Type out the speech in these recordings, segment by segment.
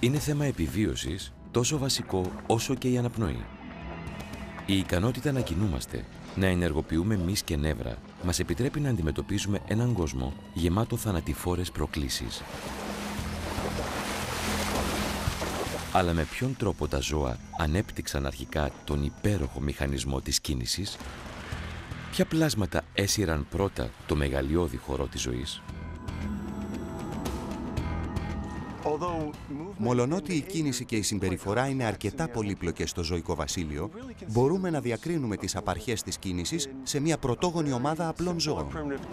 Είναι θέμα επιβίωσης τόσο βασικό όσο και η αναπνοή. Η ικανότητα να κινούμαστε, να ενεργοποιούμε μυς και νεύρα, μας επιτρέπει να αντιμετωπίζουμε έναν κόσμο γεμάτο θανατηφόρες προκλήσεις. Αλλά με ποιον τρόπο τα ζώα ανέπτυξαν αρχικά τον υπέροχο μηχανισμό της κίνησης? Ποια πλάσματα έσυραν πρώτα το μεγαλειώδη χορό της ζωής? Μολονότι η κίνηση και η συμπεριφορά είναι αρκετά πολύπλοκες στο ζωικό βασίλειο, μπορούμε να διακρίνουμε τις απαρχές της κίνησης σε μια πρωτόγονη ομάδα απλών ζώων.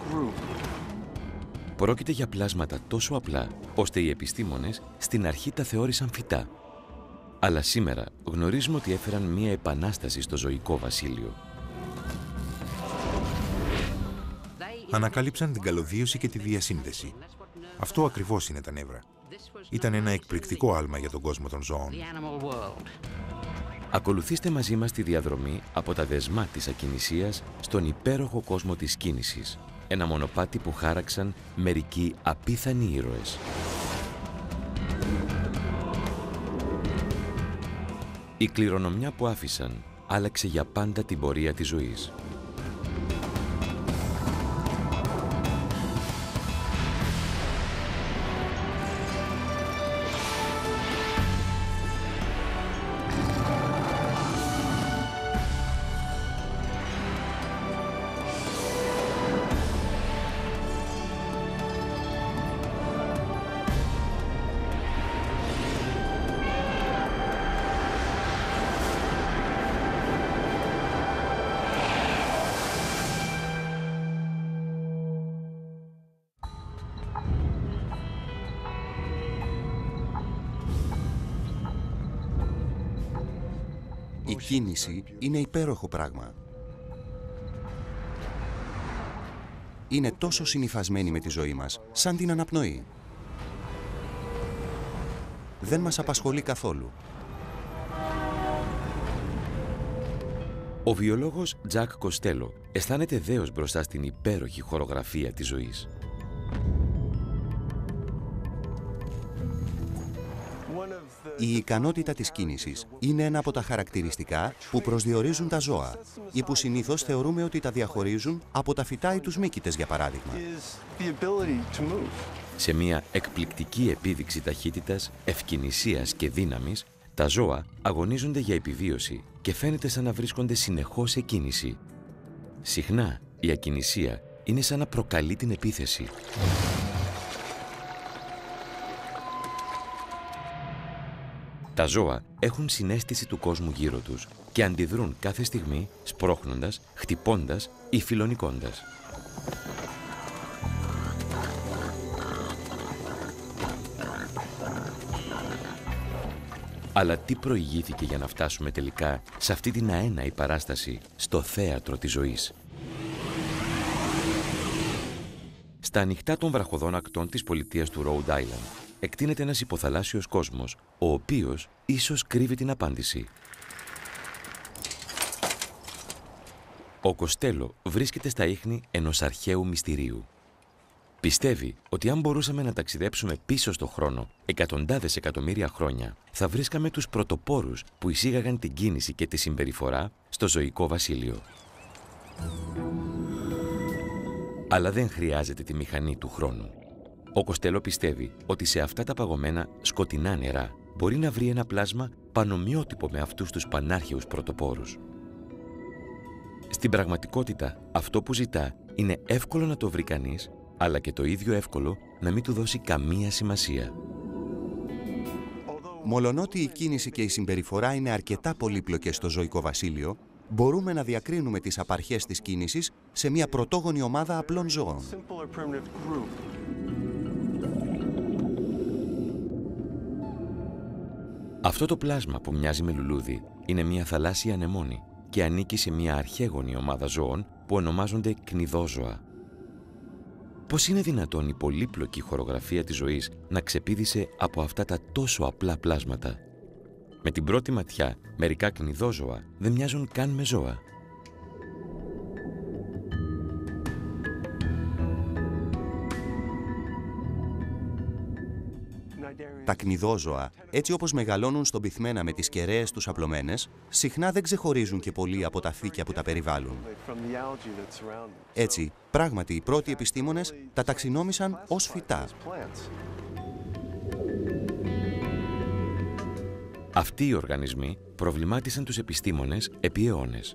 Πρόκειται για πλάσματα τόσο απλά, ώστε οι επιστήμονες στην αρχή τα θεώρησαν φυτά. Αλλά σήμερα γνωρίζουμε ότι έφεραν μια επανάσταση στο ζωικό βασίλειο. Ανακάλυψαν την καλωδίωση και τη διασύνδεση. Αυτό ακριβώς είναι τα νεύρα. Ήταν ένα εκπληκτικό άλμα για τον κόσμο των ζώων. Ακολουθήστε μαζί μας τη διαδρομή από τα δεσμά της ακινησίας στον υπέροχο κόσμο της κίνησης. Ένα μονοπάτι που χάραξαν μερικοί απίθανοι ήρωες. Η κληρονομιά που άφησαν άλλαξε για πάντα την πορεία της ζωής. Η κίνηση είναι υπέροχο πράγμα. Είναι τόσο συνυφασμένη με τη ζωή μας, σαν την αναπνοή. Δεν μας απασχολεί καθόλου. Ο βιολόγος Τζακ Κοστέλο αισθάνεται δέος μπροστά στην υπέροχη χορογραφία της ζωής. Η ικανότητα της κίνησης είναι ένα από τα χαρακτηριστικά που προσδιορίζουν τα ζώα ή που συνήθως θεωρούμε ότι τα διαχωρίζουν από τα φυτά ή τους μύκητες, για παράδειγμα. Σε μια εκπληκτική επίδειξη ταχύτητας, ευκινησίας και δύναμης, τα ζώα αγωνίζονται για επιβίωση και φαίνεται σαν να βρίσκονται συνεχώς σε κίνηση. Συχνά η ακινησία είναι σαν να προκαλεί την επίθεση. Τα ζώα έχουν συναίσθηση του κόσμου γύρω τους και αντιδρούν κάθε στιγμή σπρώχνοντας, χτυπώντας ή φιλονικώντας. Αλλά τι προηγήθηκε για να φτάσουμε τελικά σε αυτή την αέναη παράσταση, στο θέατρο της ζωής? Στα ανοιχτά των βραχωδών ακτών της πολιτείας του Rhode Island εκτείνεται ένας υποθαλάσσιος κόσμος, ο οποίος ίσως κρύβει την απάντηση. Ο Κοστέλο βρίσκεται στα ίχνη ενός αρχαίου μυστηρίου. Πιστεύει ότι αν μπορούσαμε να ταξιδέψουμε πίσω στο χρόνο εκατοντάδες εκατομμύρια χρόνια, θα βρίσκαμε τους πρωτοπόρους που εισήγαγαν την κίνηση και τη συμπεριφορά στο ζωικό βασίλειο. Αλλά δεν χρειάζεται τη μηχανή του χρόνου. Ο Κοστέλο πιστεύει ότι σε αυτά τα παγωμένα σκοτεινά νερά μπορεί να βρει ένα πλάσμα πανομοιότυπο με αυτούς τους πανάρχαιους πρωτοπόρους. Στην πραγματικότητα, αυτό που ζητά είναι εύκολο να το βρει κανείς, αλλά και το ίδιο εύκολο να μην του δώσει καμία σημασία. Μολονότι η κίνηση και η συμπεριφορά είναι αρκετά πολύπλοκες στο ζωικό βασίλειο, μπορούμε να διακρίνουμε τις απαρχές της κίνησης σε μια πρωτόγονη ομάδα απλών ζώων. Αυτό το πλάσμα που μοιάζει με λουλούδι είναι μια θαλάσσια ανεμόνη και ανήκει σε μια αρχαίγονη ομάδα ζώων που ονομάζονται κνιδόζωα. Πώς είναι δυνατόν η πολύπλοκη χορογραφία της ζωής να ξεπήδησε από αυτά τα τόσο απλά πλάσματα? Με την πρώτη ματιά, μερικά κνιδόζωα δεν μοιάζουν καν με ζώα. Τα κνιδόζωα, έτσι όπως μεγαλώνουν στον πυθμένα με τις κεραίες τους απλωμένες, συχνά δεν ξεχωρίζουν και πολύ από τα φύκια που τα περιβάλλουν. Έτσι, πράγματι, οι πρώτοι επιστήμονες τα ταξινόμησαν ως φυτά. Αυτοί οι οργανισμοί προβλημάτισαν τους επιστήμονες επί αιώνες.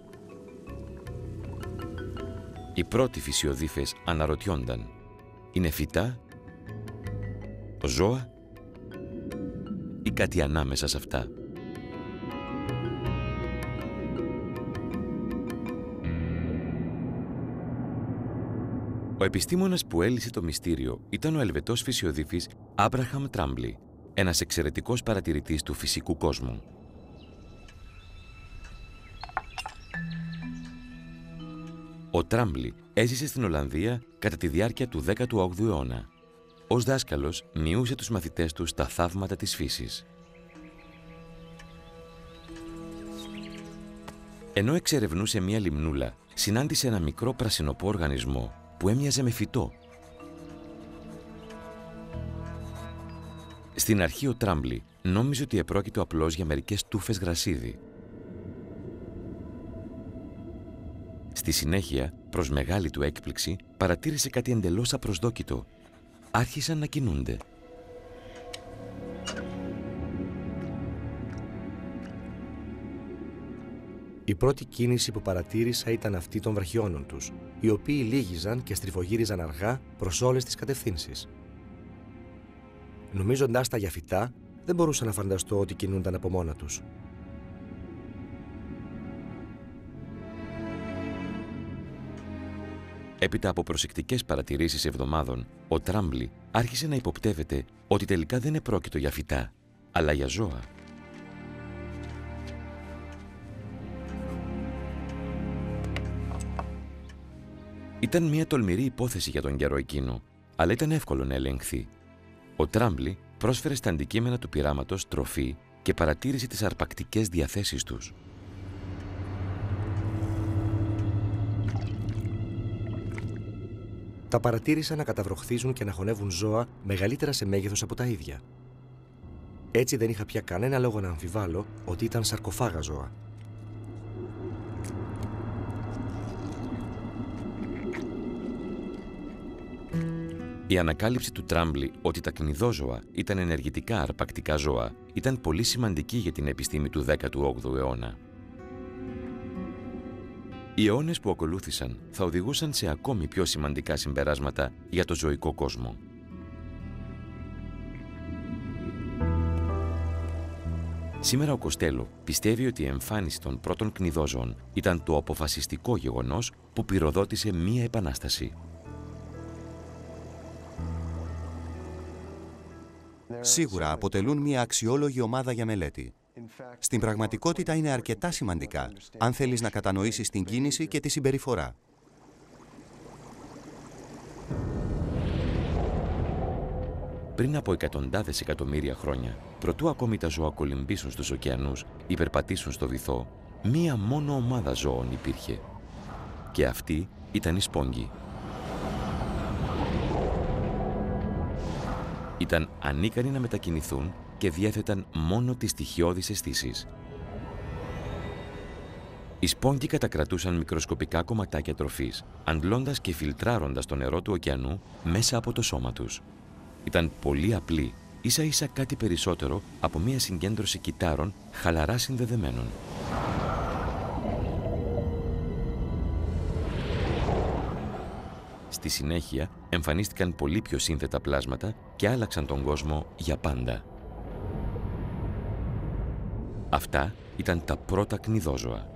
Οι πρώτοι φυσιοδίφες αναρωτιόνταν: είναι φυτά, ζώα ή κάτι ανάμεσα σε αυτά? Ο επιστήμονας που έλυσε το μυστήριο ήταν ο Ελβετός φυσιοδίφης Άμπραχαμ Τράμπλι, ένας εξαιρετικός παρατηρητής του φυσικού κόσμου. Ο Τράμπλι έζησε στην Ολλανδία κατά τη διάρκεια του 18ου αιώνα. Ως δάσκαλος μοιούσε τους μαθητές του στα θαύματα της φύσης. Ενώ εξερευνούσε μία λιμνούλα, συνάντησε ένα μικρό πρασινοπό οργανισμό που έμοιαζε με φυτό. Στην αρχή ο Τράμπλι νόμιζε ότι επρόκειτο απλώς για μερικές τούφες γρασίδι. Στη συνέχεια, προς μεγάλη του έκπληξη, παρατήρησε κάτι εντελώς απροσδόκητο. Άρχισαν να κινούνται. Η πρώτη κίνηση που παρατήρησα ήταν αυτή των βραχιώνων τους, οι οποίοι λύγιζαν και στριφογύριζαν αργά προς όλες τις κατευθύνσεις. Νομίζοντάς τα για φυτά, δεν μπορούσα να φανταστώ ότι κινούνταν από μόνα τους. Έπειτα από προσεκτικές παρατηρήσεις εβδομάδων, ο Τράμπλι άρχισε να υποπτεύεται ότι τελικά δεν επρόκειτο για φυτά, αλλά για ζώα. Ήταν μια τολμηρή υπόθεση για τον καιρό εκείνο, αλλά ήταν εύκολο να ελεγχθεί. Ο Τράμπλι πρόσφερε στα αντικείμενα του πειράματος τροφή και παρατήρησε τις αρπακτικές διαθέσεις τους. Τα παρατήρησα να καταβροχθίζουν και να χωνεύουν ζώα μεγαλύτερα σε μέγεθος από τα ίδια. Έτσι δεν είχα πια κανένα λόγο να αμφιβάλλω ότι ήταν σαρκοφάγα ζώα. Η ανακάλυψη του Τράμπλι ότι τα κνιδόζωα ήταν ενεργητικά αρπακτικά ζώα ήταν πολύ σημαντική για την επιστήμη του 18ου αιώνα. Οι αιώνες που ακολούθησαν θα οδηγούσαν σε ακόμη πιο σημαντικά συμπεράσματα για το ζωικό κόσμο. Σήμερα ο Κοστέλο πιστεύει ότι η εμφάνιση των πρώτων κνιδόζωων ήταν το αποφασιστικό γεγονός που πυροδότησε μία επανάσταση. Σίγουρα αποτελούν μια αξιόλογη ομάδα για μελέτη. Στην πραγματικότητα είναι αρκετά σημαντικά, αν θέλεις να κατανοήσεις την κίνηση και τη συμπεριφορά. Πριν από εκατοντάδες εκατομμύρια χρόνια, προτού ακόμη τα ζώα κολυμπήσουν στους ωκεανούς ή περπατήσουν στο βυθό, μία μόνο ομάδα ζώων υπήρχε. Και αυτή ήταν οι σπόγγοι. Ήταν ανίκανοι να μετακινηθούν και διέθεταν μόνο τις στοιχειώδεις αισθήσεις. Οι σπόγγοι κατακρατούσαν μικροσκοπικά κομματάκια τροφής, αντλώντας και φιλτράροντας το νερό του ωκεανού μέσα από το σώμα τους. Ήταν πολύ απλοί, ίσα-ίσα κάτι περισσότερο από μια συγκέντρωση κυτάρων χαλαρά συνδεδεμένων. Στη συνέχεια εμφανίστηκαν πολύ πιο σύνθετα πλάσματα και άλλαξαν τον κόσμο για πάντα. Αυτά ήταν τα πρώτα κνιδόζωα.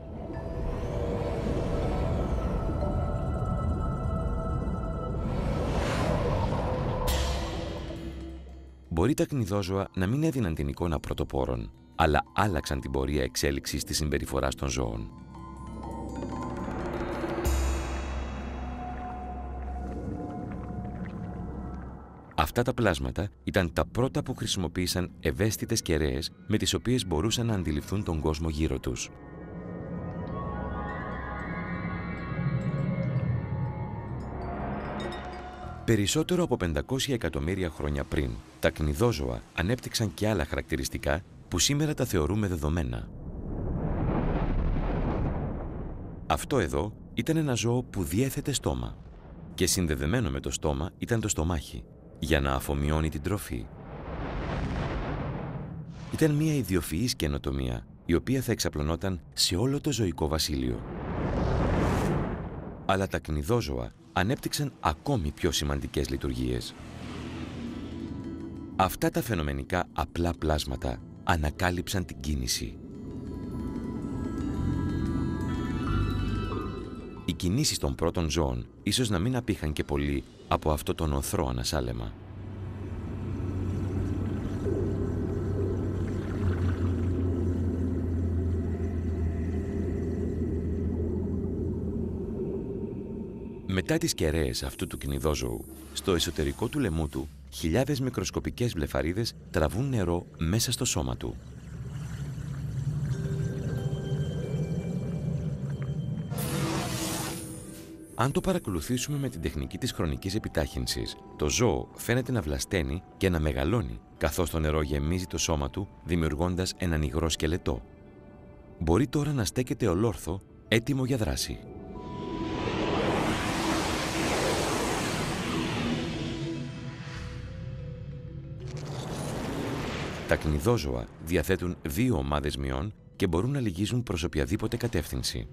Μπορεί τα κνιδόζωα να μην έδιναν την εικόνα πρωτοπόρων, αλλά άλλαξαν την πορεία εξέλιξης της συμπεριφοράς των ζώων. Αυτά τα πλάσματα ήταν τα πρώτα που χρησιμοποίησαν ευαίσθητες κεραίες με τις οποίες μπορούσαν να αντιληφθούν τον κόσμο γύρω τους. Περισσότερο από 500 εκατομμύρια χρόνια πριν, τα κνηδόζωα ανέπτυξαν και άλλα χαρακτηριστικά που σήμερα τα θεωρούμε δεδομένα. Αυτό εδώ ήταν ένα ζώο που διέθετε στόμα και συνδεδεμένο με το στόμα ήταν το στομάχι για να αφομοιώνει την τροφή. Ήταν μια ιδιοφυής καινοτομία η οποία θα εξαπλωνόταν σε όλο το ζωικό βασίλειο. Αλλά τα κνηδόζωα ανέπτυξαν ακόμη πιο σημαντικές λειτουργίες. Αυτά τα φαινομενικά απλά πλάσματα ανακάλυψαν την κίνηση. Οι κινήσεις των πρώτων ζώων ίσως να μην απήχαν και πολύ από αυτό τον οθρό ανασάλεμα. Μετά τις κεραίες αυτού του κνηδόζωου, στο εσωτερικό του λαιμού του, χιλιάδες μικροσκοπικές βλεφαρίδες τραβούν νερό μέσα στο σώμα του. Αν το παρακολουθήσουμε με την τεχνική της χρονικής επιτάχυνσης, το ζώο φαίνεται να βλασταίνει και να μεγαλώνει, καθώς το νερό γεμίζει το σώμα του, δημιουργώντας έναν υγρό σκελετό. Μπορεί τώρα να στέκεται ολόρθο, έτοιμο για δράση. Τα κνηδόζωα διαθέτουν δύο ομάδες μειών και μπορούν να λυγίζουν προς οποιαδήποτε κατεύθυνση.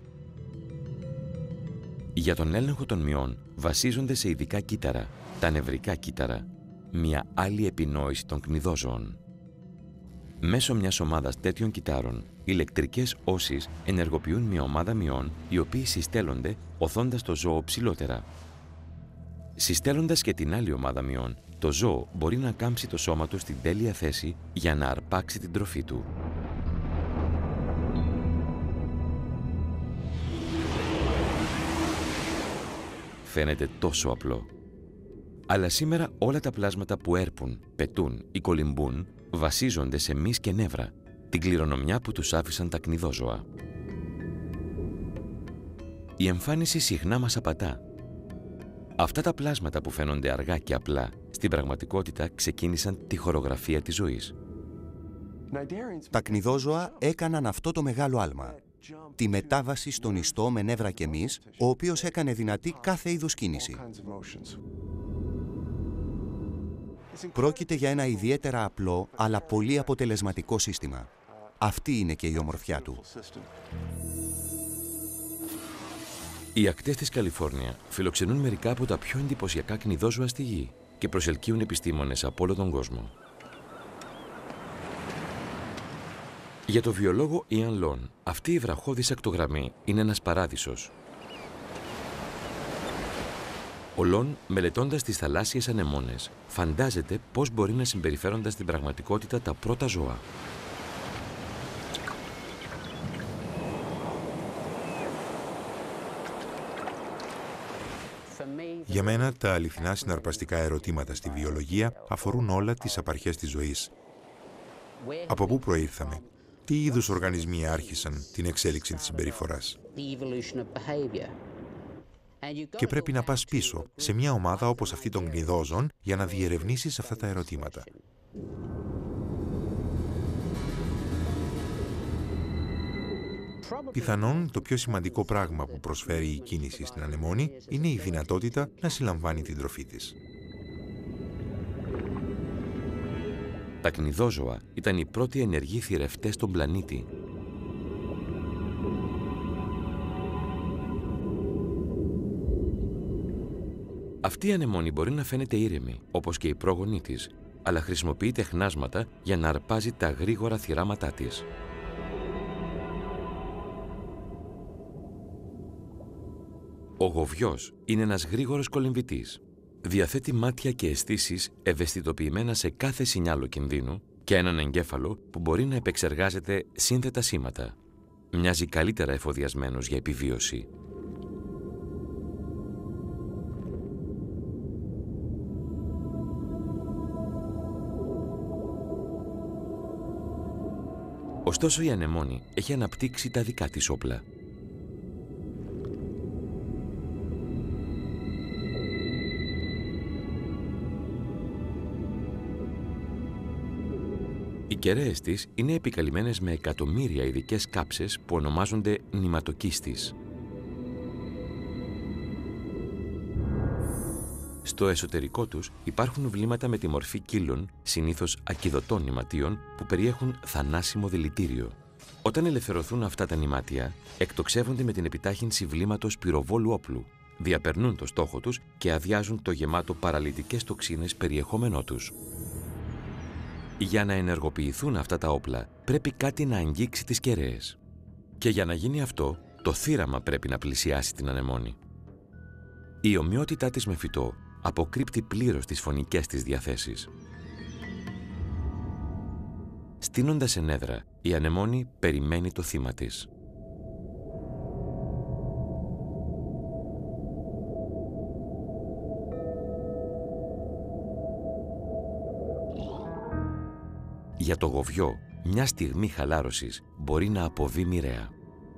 Για τον έλεγχο των μειών βασίζονται σε ειδικά κύτταρα, τα νευρικά κύτταρα, μια άλλη επινόηση των κνηδόζωων. Μέσω μιας ομάδας τέτοιων κυττάρων, ηλεκτρικές όσεις ενεργοποιούν μια ομάδα μειών, οι οποίοι συστέλλονται οθώντας το ζώο ψηλότερα. Συστέλλοντας και την άλλη ομάδα μειών, το ζώο μπορεί να κάμψει το σώμα του στην τέλεια θέση για να αρπάξει την τροφή του. Φαίνεται τόσο απλό. Αλλά σήμερα όλα τα πλάσματα που έρπουν, πετούν ή κολυμπούν βασίζονται σε μυς και νεύρα, την κληρονομιά που τους άφησαν τα κνηδόζωα. Η εμφάνιση συχνά μας απατά. Αυτά τα πλάσματα που φαίνονται αργά και απλά, στην πραγματικότητα ξεκίνησαν τη χορογραφία της ζωής. Τα κνηδόζωα έκαναν αυτό το μεγάλο άλμα. Τη μετάβαση στον ιστό με νεύρα και μυς, ο οποίος έκανε δυνατή κάθε είδους κίνηση. Πρόκειται για ένα ιδιαίτερα απλό, αλλά πολύ αποτελεσματικό σύστημα. Αυτή είναι και η ομορφιά του. Οι ακτές της Καλιφόρνια φιλοξενούν μερικά από τα πιο εντυπωσιακά κνηδόζωα στη γη και προσελκύουν επιστήμονες από όλο τον κόσμο. Για το βιολόγο Ιαν Λον, αυτή η βραχώδης ακτογραμμή είναι ένας παράδεισος. Ο Λον, μελετώντας τις θαλάσσιες ανεμόνες, φαντάζεται πώς μπορεί να συμπεριφέρονται στην πραγματικότητα τα πρώτα ζώα. Για μένα, τα αληθινά συναρπαστικά ερωτήματα στη βιολογία αφορούν όλα τις απαρχές της ζωής. Από πού προήλθαμε, τι είδους οργανισμοί άρχισαν την εξέλιξη της συμπεριφοράς. Και πρέπει να πας πίσω, σε μια ομάδα όπως αυτή των κνηδόζων, για να διερευνήσεις αυτά τα ερωτήματα. Πιθανόν το πιο σημαντικό πράγμα που προσφέρει η κίνηση στην ανεμόνη είναι η δυνατότητα να συλλαμβάνει την τροφή της. Τα κνηδόζωα ήταν οι πρώτοι ενεργοί θηρευτές στον πλανήτη. Αυτή η ανεμόνη μπορεί να φαίνεται ήρεμη, όπως και η πρόγονή της, αλλά χρησιμοποιεί τεχνάσματα για να αρπάζει τα γρήγορα θυράματά της. Ο γοβιός είναι ένας γρήγορος κολυμβητής. Διαθέτει μάτια και αισθήσεις ευαισθητοποιημένα σε κάθε σινιάλο κινδύνου και έναν εγκέφαλο που μπορεί να επεξεργάζεται σύνθετα σήματα. Μοιάζει καλύτερα εφοδιασμένος για επιβίωση. Ωστόσο η ανεμόνη έχει αναπτύξει τα δικά της όπλα. Οι κεραίες της είναι επικαλυμμένες με εκατομμύρια ειδικές κάψες που ονομάζονται νηματοκίστης. Στο εσωτερικό τους υπάρχουν βλήματα με τη μορφή κύλων, συνήθως ακιδωτών νηματίων, που περιέχουν θανάσιμο δηλητήριο. Όταν ελευθερωθούν αυτά τα νημάτια, εκτοξεύονται με την επιτάχυνση βλήματος πυροβόλου όπλου, διαπερνούν το στόχο τους και αδειάζουν το γεμάτο παραλυτικές τοξίνες περιεχόμενό τους. Για να ενεργοποιηθούν αυτά τα όπλα, πρέπει κάτι να αγγίξει τις κεραίες. Και για να γίνει αυτό, το θύραμα πρέπει να πλησιάσει την ανεμόνη. Η ομοιότητά της με φυτό αποκρύπτει πλήρως τις φωνικές της διαθέσεις. Στείνοντας ενέδρα, η ανεμόνη περιμένει το θύμα της. Για το γοβιό, μια στιγμή χαλάρωσης μπορεί να αποβεί μοιραία.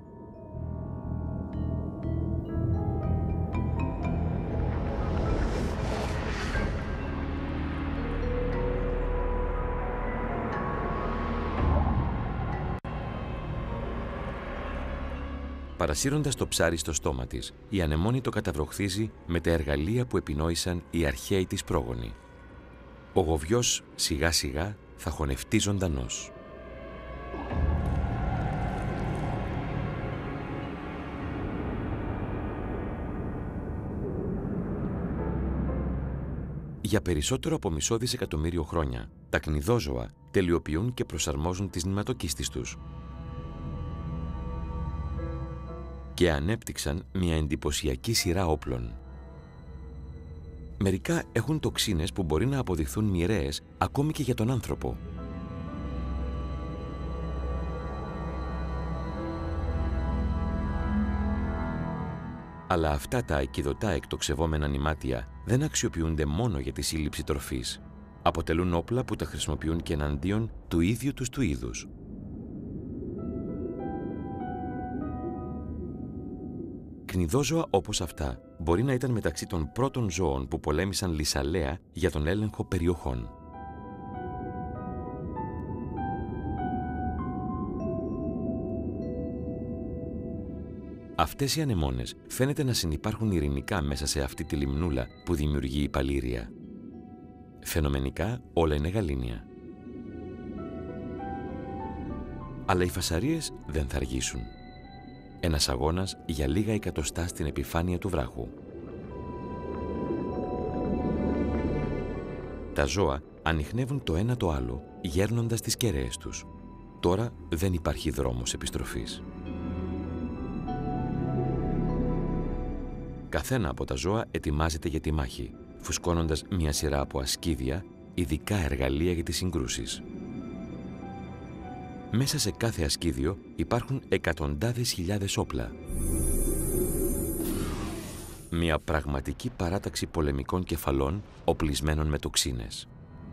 Παρασύροντας το ψάρι στο στόμα της, η ανεμόνη το καταβροχθίζει με τα εργαλεία που επινόησαν οι αρχαίοι της πρόγονοι. Ο γοβιός σιγά σιγά θα χωνευτεί ζωντανός. Για περισσότερο από μισό δισεκατομμύριο χρόνια, τα κνηδόζωα τελειοποιούν και προσαρμόζουν τις νηματοκίστες τους και ανέπτυξαν μια εντυπωσιακή σειρά όπλων. Μερικά έχουν τοξίνες που μπορεί να αποδειχθούν μοιραίες ακόμη και για τον άνθρωπο. Αλλά αυτά τα ακιδωτά εκτοξευόμενα νημάτια δεν αξιοποιούνται μόνο για τη σύλληψη τροφής. Αποτελούν όπλα που τα χρησιμοποιούν και εναντίον του ίδιου τους του είδους. Κνηδόζωα όπως αυτά μπορεί να ήταν μεταξύ των πρώτων ζώων που πολέμησαν λυσαλέα για τον έλεγχο περιοχών. Αυτές οι ανεμόνες φαίνεται να συνυπάρχουν ειρηνικά μέσα σε αυτή τη λιμνούλα που δημιουργεί η Παλήρια. Φαινομενικά όλα είναι γαλήνια. Αλλά οι φασαρίες δεν θα αργήσουν. Ένας αγώνας για λίγα εκατοστά στην επιφάνεια του βράχου. Τα ζώα ανιχνεύουν το ένα το άλλο, γέρνοντας τις κεραίες τους. Τώρα δεν υπάρχει δρόμος επιστροφής. Καθένα από τα ζώα ετοιμάζεται για τη μάχη, φουσκώνοντας μια σειρά από ασκίδια, ειδικά εργαλεία για τις συγκρούσεις. Μέσα σε κάθε ασκίδιο υπάρχουν εκατοντάδες χιλιάδες όπλα. Μια πραγματική παράταξη πολεμικών κεφαλών οπλισμένων με τοξίνες.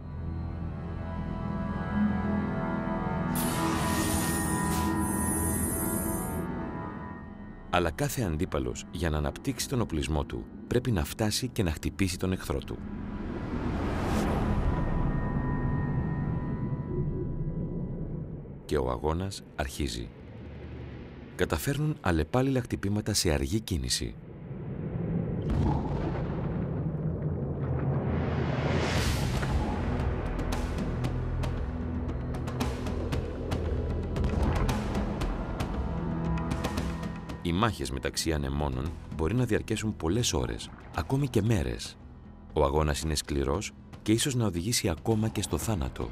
Αλλά κάθε αντίπαλος για να αναπτύξει τον οπλισμό του πρέπει να φτάσει και να χτυπήσει τον εχθρό του. Και ο αγώνας αρχίζει. Καταφέρνουν αλλεπάλληλα χτυπήματα σε αργή κίνηση. Οι μάχες μεταξύ ανεμόνων μπορεί να διαρκέσουν πολλές ώρες, ακόμη και μέρες. Ο αγώνας είναι σκληρός και ίσως να οδηγήσει ακόμα και στο θάνατο.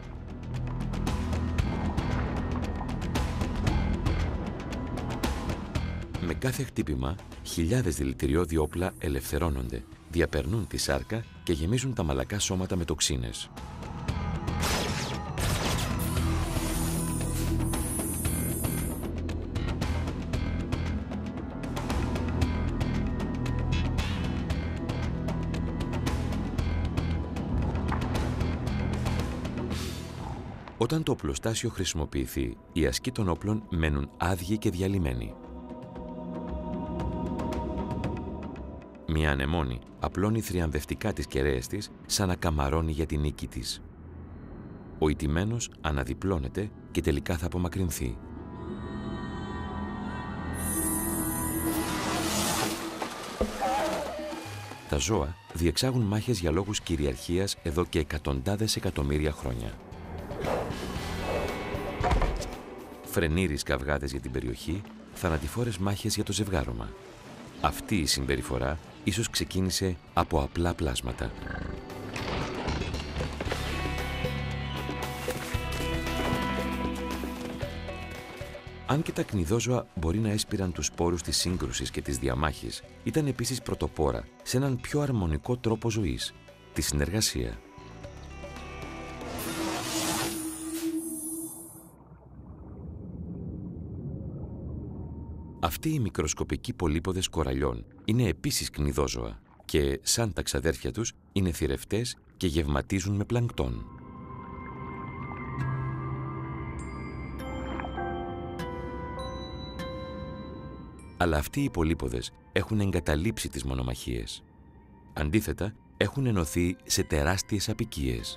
Με κάθε χτύπημα, χιλιάδες δηλητηριώδη όπλα ελευθερώνονται, διαπερνούν τη σάρκα και γεμίζουν τα μαλακά σώματα με τοξίνες. Όταν το οπλοστάσιο χρησιμοποιηθεί, οι ασκοί των όπλων μένουν άδειοι και διαλυμένοι. Μια ανεμόνη απλώνει θριαμβευτικά τις κεραίες της σαν να καμαρώνει για την νίκη της. Ο ηττημένος αναδιπλώνεται και τελικά θα απομακρυνθεί. Τα ζώα διεξάγουν μάχες για λόγους κυριαρχίας εδώ και εκατοντάδες εκατομμύρια χρόνια. Φρενήρεις καυγάδες για την περιοχή, θανατηφόρες μάχες για το ζευγάρωμα. Αυτή η συμπεριφορά ίσως ξεκίνησε από απλά πλάσματα. Αν και τα κνηδόζωα μπορεί να έσπηραν τους σπόρους της σύγκρουσης και της διαμάχης, ήταν επίσης πρωτοπόρα σε έναν πιο αρμονικό τρόπο ζωής, τη συνεργασία. Αυτοί οι μικροσκοπικοί πολύποδες κοραλιών είναι επίσης κνηδόζωα και, σαν τα ξαδέρφια τους, είναι θηρευτές και γευματίζουν με πλανκτόν. Αλλά αυτοί οι πολύποδες έχουν εγκαταλείψει τις μονομαχίες. Αντίθετα, έχουν ενωθεί σε τεράστιες αποικίες.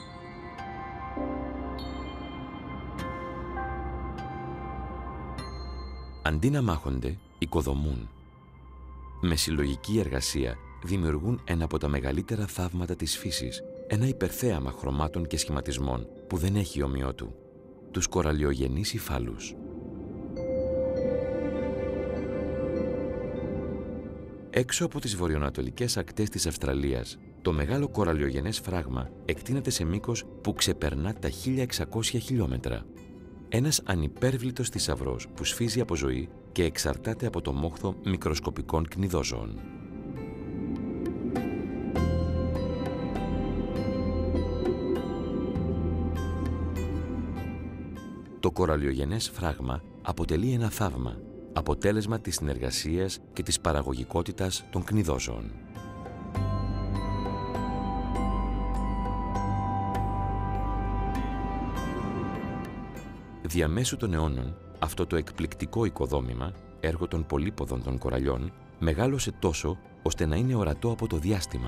Αντί να μάχονται, οικοδομούν. Με συλλογική εργασία δημιουργούν ένα από τα μεγαλύτερα θαύματα της φύσης, ένα υπερθέαμα χρωμάτων και σχηματισμών που δεν έχει ομοιό του, τους κοραλιογενείς υφάλους. Έξω από τις βορειοανατολικές ακτές της Αυστραλίας, το μεγάλο κοραλιογενές φράγμα εκτείνεται σε μήκος που ξεπερνά τα 1600 χιλιόμετρα. Ένας ανυπέρβλητος θησαυρός που σφίζει από ζωή και εξαρτάται από το μόχθο μικροσκοπικών κνηδόζωων. Το κοραλιογενές φράγμα αποτελεί ένα θαύμα, αποτέλεσμα της συνεργασίας και της παραγωγικότητας των κνηδόζωων. Διαμέσου των αιώνων, αυτό το εκπληκτικό οικοδόμημα, έργο των πολύποδων των κοραλιών, μεγάλωσε τόσο ώστε να είναι ορατό από το διάστημα.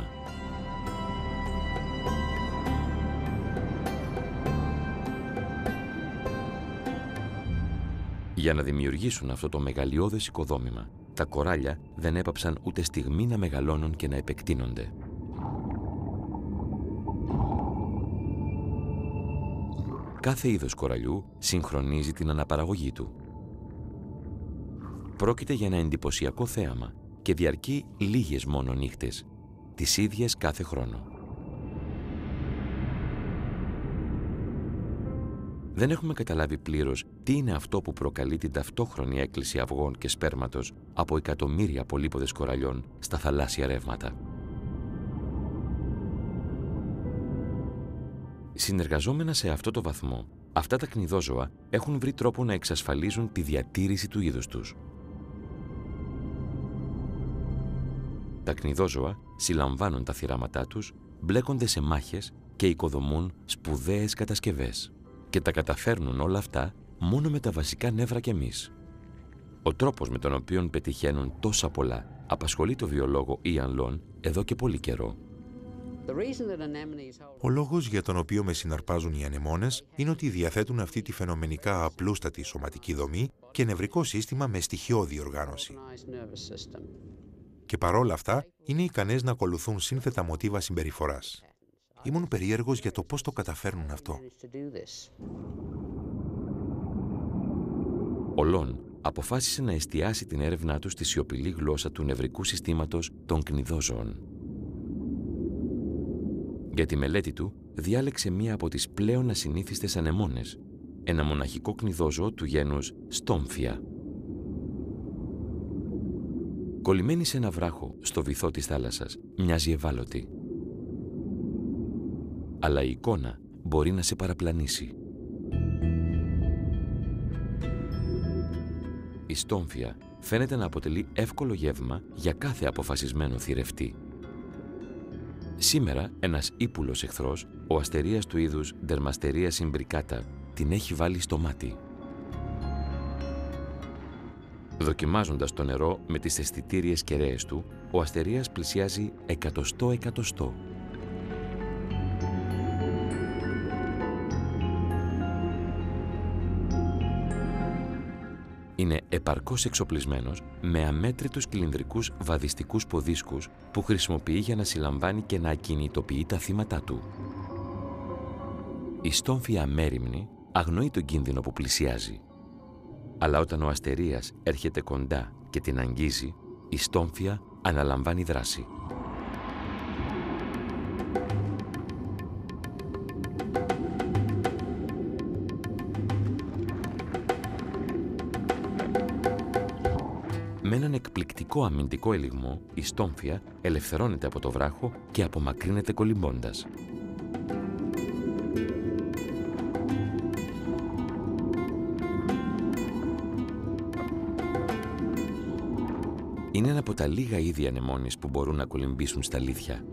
Για να δημιουργήσουν αυτό το μεγαλειώδες οικοδόμημα, τα κοράλια δεν έπαψαν ούτε στιγμή να μεγαλώνουν και να επεκτείνονται. Κάθε είδος κοραλιού συγχρονίζει την αναπαραγωγή του. Πρόκειται για ένα εντυπωσιακό θέαμα και διαρκεί λίγες μόνο νύχτες, τις ίδιες κάθε χρόνο. Δεν έχουμε καταλάβει πλήρως τι είναι αυτό που προκαλεί την ταυτόχρονη έκκληση αυγών και σπέρματος από εκατομμύρια πολύποδες κοραλιών στα θαλάσσια ρεύματα. Συνεργαζόμενα σε αυτό το βαθμό, αυτά τα κνηδόζωα έχουν βρει τρόπο να εξασφαλίζουν τη διατήρηση του είδους τους. Τα κνηδόζωα συλλαμβάνουν τα θυράματά τους, μπλέκονται σε μάχες και οικοδομούν σπουδαίες κατασκευές. Και τα καταφέρνουν όλα αυτά μόνο με τα βασικά νεύρα κι εμείς. Ο τρόπος με τον οποίο πετυχαίνουν τόσα πολλά απασχολεί το βιολόγο Ian Long εδώ και πολύ καιρό. Ο λόγος για τον οποίο με συναρπάζουν οι ανεμόνες είναι ότι διαθέτουν αυτή τη φαινομενικά απλούστατη σωματική δομή και νευρικό σύστημα με στοιχειώδη οργάνωση. Και παρόλα αυτά είναι ικανές να ακολουθούν σύνθετα μοτίβα συμπεριφοράς. Ήμουν περίεργος για το πώς το καταφέρνουν αυτό. Ο Λον αποφάσισε να εστιάσει την έρευνά του στη σιωπηλή γλώσσα του νευρικού συστήματος των κνηδόζωων. Για τη μελέτη του διάλεξε μία από τις πλέον ασυνήθιστες ανεμόνες, ένα μοναχικό κνηδόζωο του γένους Στόμφια. Κολλημένη σε ένα βράχο στο βυθό της θάλασσας, μοιάζει ευάλωτη. Αλλά η εικόνα μπορεί να σε παραπλανήσει. Η Στόμφια φαίνεται να αποτελεί εύκολο γεύμα για κάθε αποφασισμένο θηρευτή. Σήμερα ένας ύπουλος εχθρός, ο αστερίας του είδους Dermasteria imbricata, την έχει βάλει στο μάτι. Δοκιμάζοντας το νερό με τις αισθητήριες κεραίες του, ο αστερίας πλησιάζει εκατοστό. είναι επαρκώς εξοπλισμένος με αμέτρητους κυλινδρικούς βαδιστικούς ποδίσκους που χρησιμοποιεί για να συλλαμβάνει και να ακινητοποιεί τα θύματα του. Η στόμφια αμέριμνη αγνοεί τον κίνδυνο που πλησιάζει. Αλλά όταν ο αστερίας έρχεται κοντά και την αγγίζει, η στόμφια αναλαμβάνει δράση. Με έναν εκπληκτικό αμυντικό ελιγμό, η στόμφια ελευθερώνεται από το βράχο και απομακρύνεται κολυμπώντας. Είναι ένα από τα λίγα είδη ανεμόνης που μπορούν να κολυμπήσουν στα αλήθεια.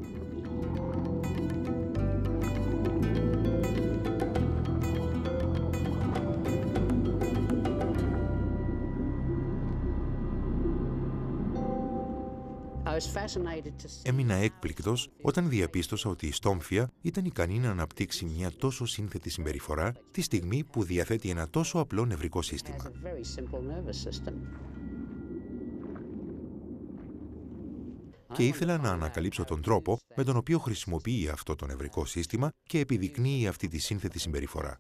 Έμεινα έκπληκτος όταν διαπίστωσα ότι η στόμφια ήταν ικανή να αναπτύξει μια τόσο σύνθετη συμπεριφορά τη στιγμή που διαθέτει ένα τόσο απλό νευρικό σύστημα. Και ήθελα να ανακαλύψω τον τρόπο με τον οποίο χρησιμοποιεί αυτό το νευρικό σύστημα και επιδεικνύει αυτή τη σύνθετη συμπεριφορά.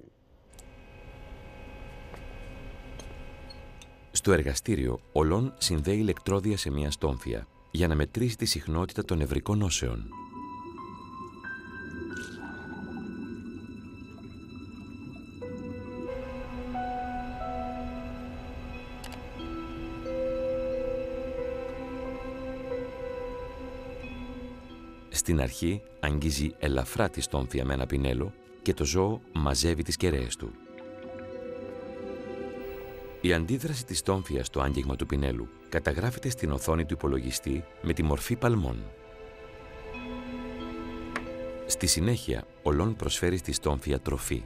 Στο εργαστήριο, ο Λον συνδέει ηλεκτρόδια σε μια στόμφια για να μετρήσει τη συχνότητα των νευρικών όσεων. Στην αρχή αγγίζει ελαφρά τη στόμφια με ένα πινέλο και το ζώο μαζεύει τις κεραίες του. Η αντίδραση της στόμφιας στο άγγιγμα του πινέλου καταγράφεται στην οθόνη του υπολογιστή με τη μορφή παλμών. Στη συνέχεια, ο Λον προσφέρει στη στόμφια τροφή.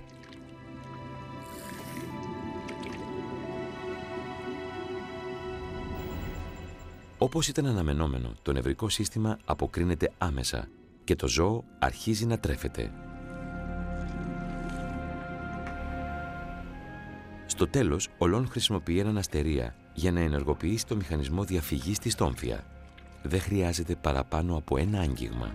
Όπως ήταν αναμενόμενο, το νευρικό σύστημα αποκρίνεται άμεσα και το ζώο αρχίζει να τρέφεται. Στο τέλος, ο Λον χρησιμοποιεί έναν αστερία για να ενεργοποιήσει το μηχανισμό διαφυγής στη στόμφια. Δεν χρειάζεται παραπάνω από ένα άγγιγμα.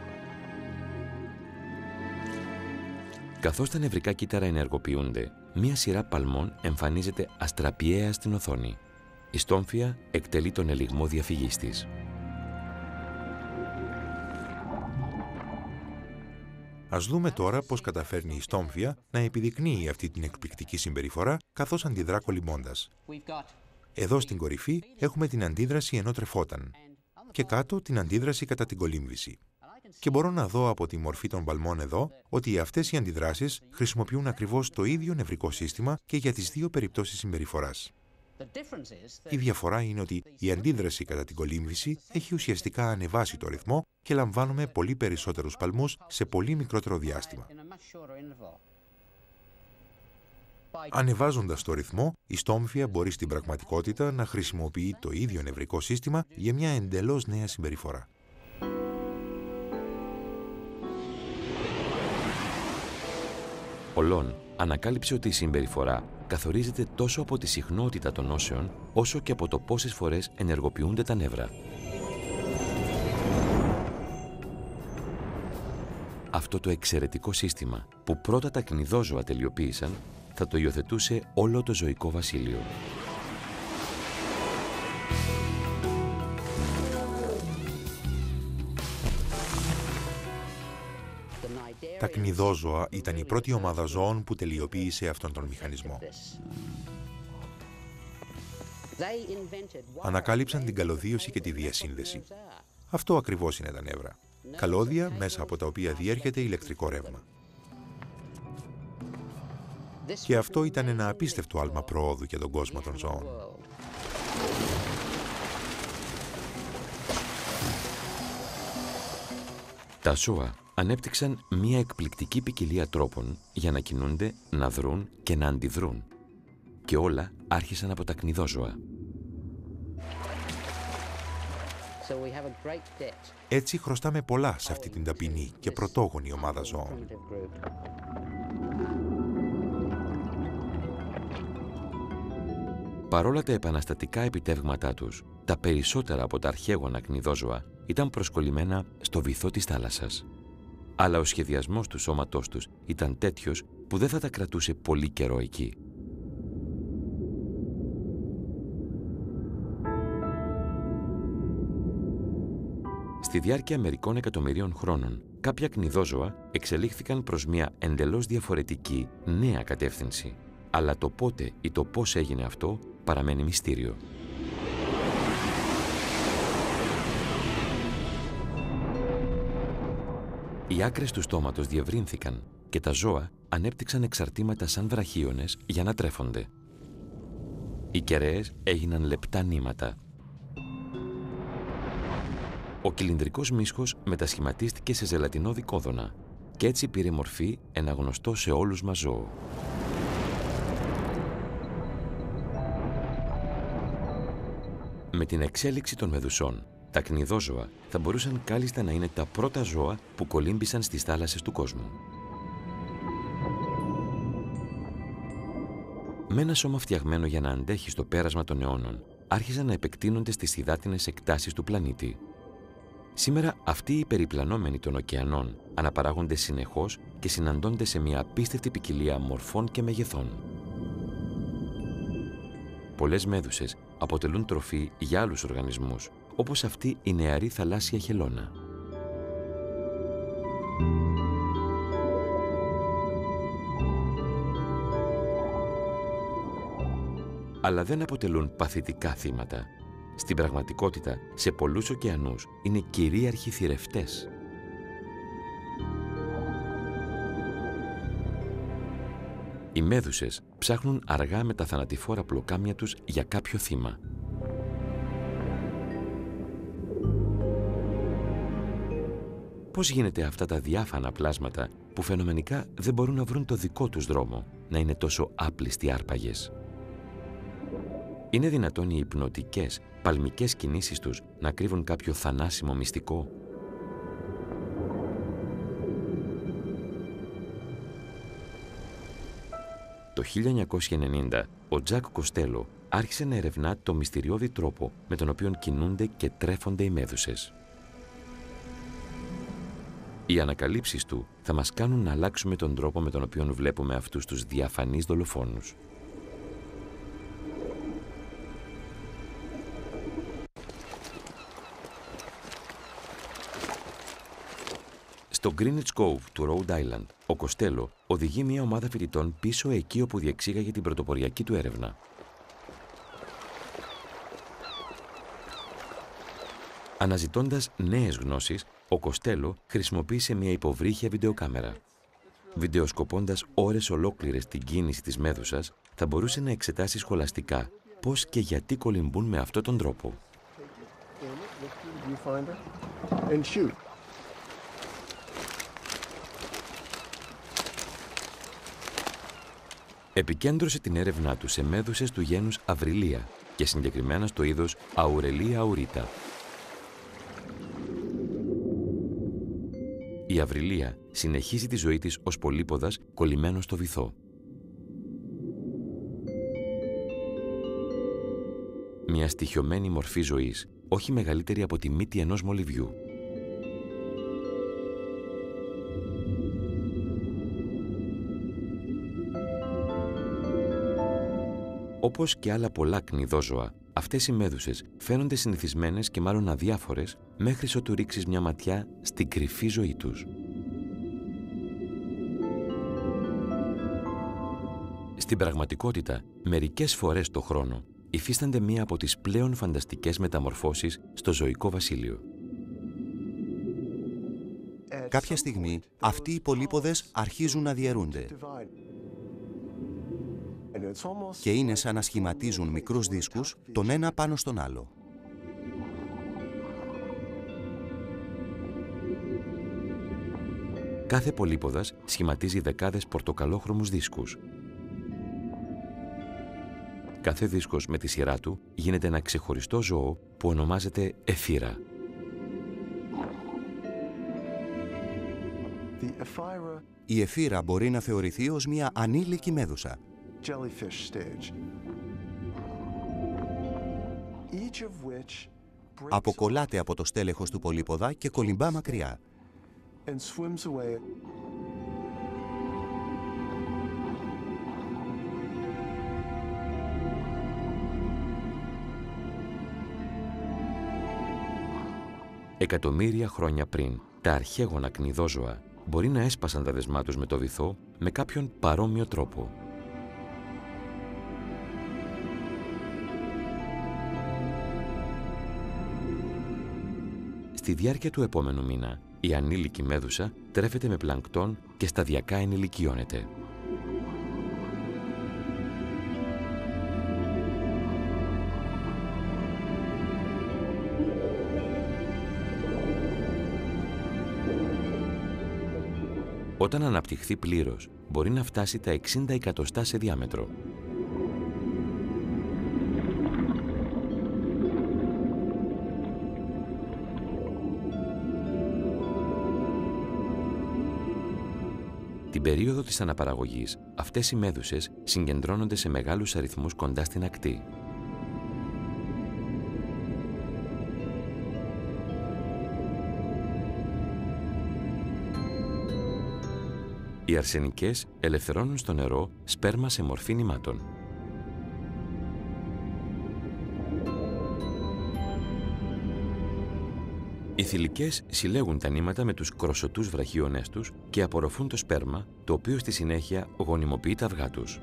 Καθώς τα νευρικά κύτταρα ενεργοποιούνται, μία σειρά παλμών εμφανίζεται αστραπιαία στην οθόνη. Η στόμφια εκτελεί τον ελιγμό διαφυγής της. Ας δούμε τώρα πώς καταφέρνει η στόμφια να επιδεικνύει αυτή την εκπληκτική συμπεριφορά καθώς αντιδρά κολυμπώντας. Εδώ στην κορυφή έχουμε την αντίδραση ενώ τρεφόταν και κάτω την αντίδραση κατά την κολύμβηση. Και μπορώ να δω από τη μορφή των παλμών εδώ ότι αυτές οι αντιδράσεις χρησιμοποιούν ακριβώς το ίδιο νευρικό σύστημα και για τις δύο περιπτώσεις συμπεριφοράς. Η διαφορά είναι ότι η αντίδραση κατά την κολύμβηση έχει ουσιαστικά ανεβάσει το ρυθμό και λαμβάνουμε πολύ περισσότερους παλμούς σε πολύ μικρότερο διάστημα. Ανεβάζοντας το ρυθμό, η στόμφια μπορεί στην πραγματικότητα να χρησιμοποιεί το ίδιο νευρικό σύστημα για μια εντελώς νέα συμπεριφορά. Ο Λον ανακάλυψε ότι η συμπεριφορά καθορίζεται τόσο από τη συχνότητα των όσεων, όσο και από το πόσες φορές ενεργοποιούνται τα νεύρα. Αυτό το εξαιρετικό σύστημα, που πρώτα τα κνηδόζωα τελειοποίησαν, θα το υιοθετούσε όλο το ζωικό βασίλειο. Τα κνηδόζωα ήταν η πρώτη ομάδα ζώων που τελειοποίησε αυτόν τον μηχανισμό. Ανακάλυψαν την καλωδίωση και τη διασύνδεση. Αυτό ακριβώς είναι τα νεύρα. Καλώδια μέσα από τα οποία διέρχεται ηλεκτρικό ρεύμα. Και αυτό ήταν ένα απίστευτο άλμα προόδου για τον κόσμο των ζώων. Τα ζώα ανέπτυξαν μία εκπληκτική ποικιλία τρόπων για να κινούνται, να δρουν και να αντιδρούν. Και όλα άρχισαν από τα κνηδόζωα. Έτσι χρωστάμε πολλά σε αυτή την ταπεινή και πρωτόγονη ομάδα ζώων. Παρόλα τα επαναστατικά επιτεύγματά τους, τα περισσότερα από τα αρχαίγωνα κνηδόζωα ήταν προσκολλημένα στο βυθό της θάλασσας. Αλλά ο σχεδιασμός του σώματός τους ήταν τέτοιος που δεν θα τα κρατούσε πολύ καιρό εκεί. Στη διάρκεια μερικών εκατομμυρίων χρόνων, κάποια κνηδόζωα εξελίχθηκαν προς μια εντελώς διαφορετική νέα κατεύθυνση. Αλλά το πότε ή το πώς έγινε αυτό παραμένει μυστήριο. Οι άκρες του στόματος διευρύνθηκαν και τα ζώα ανέπτυξαν εξαρτήματα σαν βραχίονες για να τρέφονται. Οι κεραίες έγιναν λεπτά νήματα. Ο κυλινδρικός μίσχος μετασχηματίστηκε σε ζελατινό δικόδωνα και έτσι πήρε μορφή ένα γνωστό σε όλους μας ζώο. Με την εξέλιξη των μεδουσών, τα κνηδόζωα θα μπορούσαν κάλλιστα να είναι τα πρώτα ζώα που κολύμπησαν στις θάλασσες του κόσμου. Με ένα σώμα φτιαγμένο για να αντέχει στο πέρασμα των αιώνων, άρχισαν να επεκτείνονται στις υδάτινες εκτάσεις του πλανήτη. Σήμερα αυτοί οι περιπλανόμενοι των ωκεανών αναπαράγονται συνεχώς και συναντώνται σε μια απίστευτη ποικιλία μορφών και μεγεθών. Πολλές μέδουσες αποτελούν τροφή για άλλους οργανισμούς, όπως αυτή η νεαρή θαλάσσια χελώνα. Αλλά δεν αποτελούν παθητικά θύματα. Στην πραγματικότητα, σε πολλούς ωκεανούς είναι κυρίαρχοι θηρευτές. Οι μέδουσες ψάχνουν αργά με τα θανατηφόρα πλοκάμια τους για κάποιο θύμα. Πώς γίνεται αυτά τα διάφανα πλάσματα που φαινομενικά δεν μπορούν να βρουν το δικό τους δρόμο να είναι τόσο άπλιστοι άρπαγες? Είναι δυνατόν οι υπνοτικές, παλμικές κινήσεις τους να κρύβουν κάποιο θανάσιμο μυστικό? Το 1990, ο Τζακ Κοστέλο άρχισε να ερευνά το μυστηριώδη τρόπο με τον οποίο κινούνται και τρέφονται οι μέδουσες. Οι ανακαλύψεις του θα μας κάνουν να αλλάξουμε τον τρόπο με τον οποίο βλέπουμε αυτούς τους διαφανείς δολοφόνους. Στο Greenwich Cove του Rhode Island, ο Κοστέλο οδηγεί μια ομάδα φοιτητών πίσω εκεί όπου διεξήγαγε την πρωτοποριακή του έρευνα. Αναζητώντας νέες γνώσεις, ο Κοστέλο χρησιμοποίησε μια υποβρύχια βιντεοκάμερα. Βιντεοσκοπώντας ώρες ολόκληρες την κίνηση της μέδουσας, θα μπορούσε να εξετάσει σχολαστικά πώς και γιατί κολυμπούν με αυτόν τον τρόπο. Επικέντρωσε την έρευνά του σε μέδουσες του γένους Αυριλία και συγκεκριμένα στο είδος Aurellia aurita. Η Αυριλία συνεχίζει τη ζωή της ως πολύποδας κολλημένο στο βυθό. Μια στοιχειωμένη μορφή ζωής, όχι μεγαλύτερη από τη μύτη ενός μολυβιού. Όπως και άλλα πολλά κνηδόζωα, αυτές οι μέδουσες φαίνονται συνηθισμένες και μάλλον αδιάφορες μέχρι ότου ρίξεις μια ματιά στην κρυφή ζωή τους. Στην πραγματικότητα, μερικές φορές το χρόνο υφίστανται μία από τις πλέον φανταστικές μεταμορφώσεις στο ζωικό βασίλειο. Κάποια στιγμή, αυτοί οι πολύποδες αρχίζουν να διαιρούνται και είναι σαν να σχηματίζουν μικρούς δίσκους τον ένα πάνω στον άλλο. Κάθε πολύποδας σχηματίζει δεκάδες πορτοκαλόχρωμους δίσκους. Κάθε δίσκος με τη σειρά του γίνεται ένα ξεχωριστό ζώο που ονομάζεται εφύρα. Η εφύρα μπορεί να θεωρηθεί ως μια ανήλικη μέδουσα. Αποκολλάται από το στέλεχος του πολύποδα και κολυμπά μακριά. Εκατομμύρια χρόνια πριν, τα αρχαίγωνα κνηδόζωα μπορεί να έσπασαν τα δεσμά τους με το βυθό με κάποιον παρόμοιο τρόπο. Στη διάρκεια του επόμενου μήνα, η ανήλικη μέδουσα τρέφεται με πλανκτόν και σταδιακά ενηλικιώνεται. Όταν αναπτυχθεί πλήρως, μπορεί να φτάσει τα 60 εκατοστά σε διάμετρο. Την περίοδο της αναπαραγωγής, αυτές οι μέδουσες συγκεντρώνονται σε μεγάλους αριθμούς κοντά στην ακτή. Οι αρσενικές ελευθερώνουν στο νερό σπέρμα σε μορφή νημάτων. Οι θηλυκές συλλέγουν τα νήματα με τους κροσωτούς βραχίονές τους και απορροφούν το σπέρμα, το οποίο στη συνέχεια γονιμοποιεί τα αυγά τους.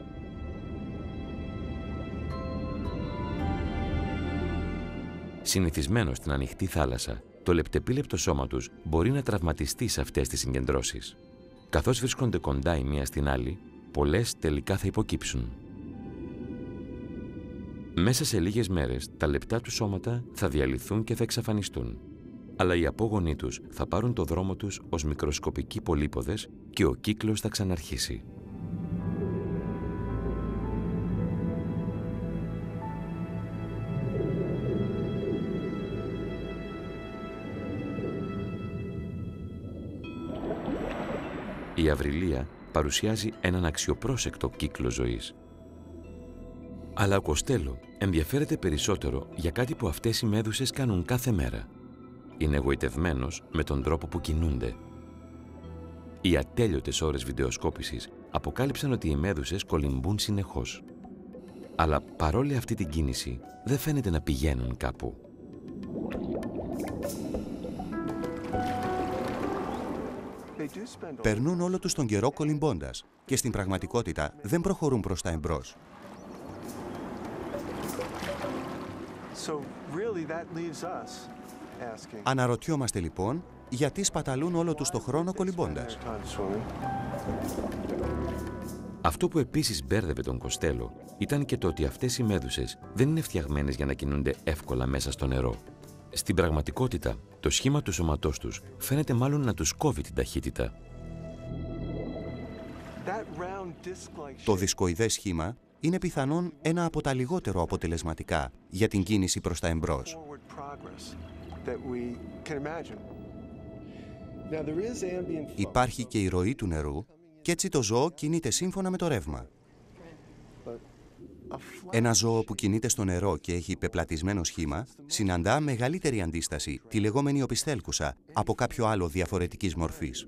Συνηθισμένο στην ανοιχτή θάλασσα, το λεπτεπίλεπτο σώμα τους μπορεί να τραυματιστεί σε αυτές τις συγκεντρώσεις. Καθώς βρίσκονται κοντά η μία στην άλλη, πολλές τελικά θα υποκύψουν. Μέσα σε λίγες μέρες, τα λεπτά του σώματα θα διαλυθούν και θα εξαφανιστούν. Αλλά οι απόγονοί τους θα πάρουν το δρόμο τους ως μικροσκοπικοί πολύποδες και ο κύκλος θα ξαναρχίσει. Η Αυριλία παρουσιάζει έναν αξιοπρόσεκτο κύκλο ζωής. Αλλά ο Κοστέλο ενδιαφέρεται περισσότερο για κάτι που αυτές οι μέδουσες κάνουν κάθε μέρα. Είναι εγωιτευμένος με τον τρόπο που κινούνται. Οι ατέλειωτες ώρες βιντεοσκόπησης αποκάλυψαν ότι οι μέδουσες κολυμπούν συνεχώς. Αλλά παρόλη αυτή την κίνηση δεν φαίνεται να πηγαίνουν κάπου. Περνούν όλο τους τον καιρό κολυμπώντας και στην πραγματικότητα δεν προχωρούν προς τα εμπρός. Αναρωτιόμαστε λοιπόν γιατί σπαταλούν όλο τους το χρόνο κολυμπώντας. Αυτό που επίσης μπέρδευε τον Κοστέλο ήταν και το ότι αυτές οι μέδουσες δεν είναι φτιαγμένες για να κινούνται εύκολα μέσα στο νερό. Στην πραγματικότητα, το σχήμα του σώματός τους φαίνεται μάλλον να τους κόβει την ταχύτητα. Το δισκοειδές σχήμα είναι πιθανόν ένα από τα λιγότερο αποτελεσματικά για την κίνηση προς τα εμπρός. Υπάρχει και η ροή του νερού και έτσι το ζώο κινείται σύμφωνα με το ρεύμα. Ένα ζώο που κινείται στο νερό και έχει πεπλατισμένο σχήμα συναντά μεγαλύτερη αντίσταση, τη λεγόμενη οπισθέλκουσα, από κάποιο άλλο διαφορετικής μορφής.